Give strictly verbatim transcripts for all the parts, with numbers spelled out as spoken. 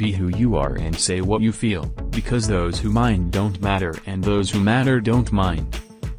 be who you are and say what you feel, because those who mind don't matter and those who matter don't mind.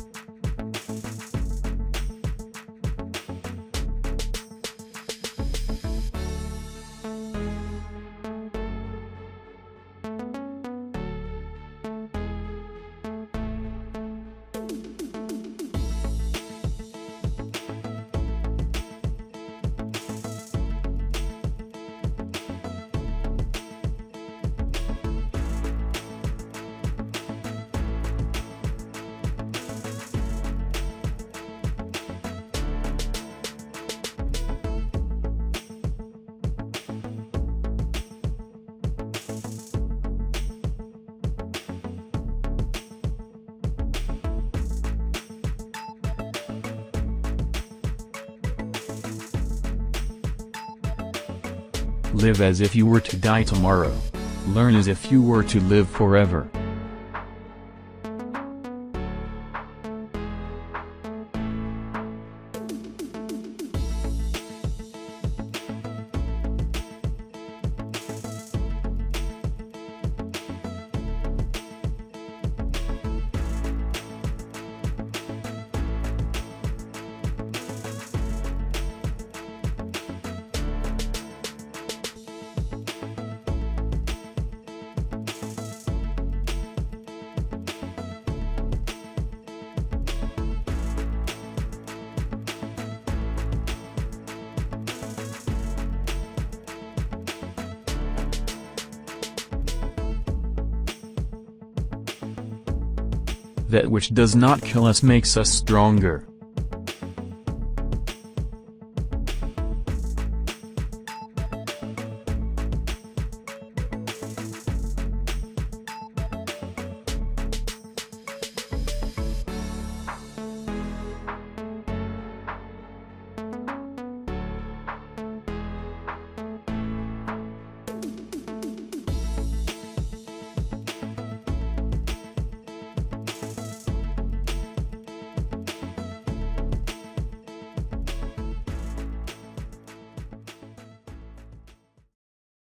Live as if you were to die tomorrow. Learn as if you were to live forever. That which does not kill us makes us stronger.